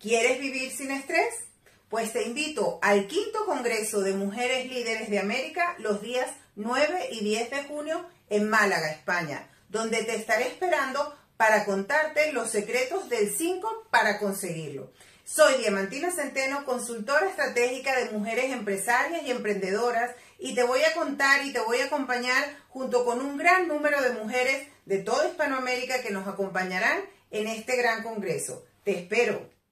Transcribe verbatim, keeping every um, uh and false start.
¿Quieres vivir sin estrés? Pues te invito al quinto Congreso de Mujeres Líderes de América los días nueve y diez de junio en Málaga, España, donde te estaré esperando para contarte los secretos del cinco para conseguirlo. Soy Diamantina Centeno, consultora estratégica de mujeres empresarias y emprendedoras, y te voy a contar y te voy a acompañar junto con un gran número de mujeres de toda Hispanoamérica que nos acompañarán en este gran congreso. Te espero.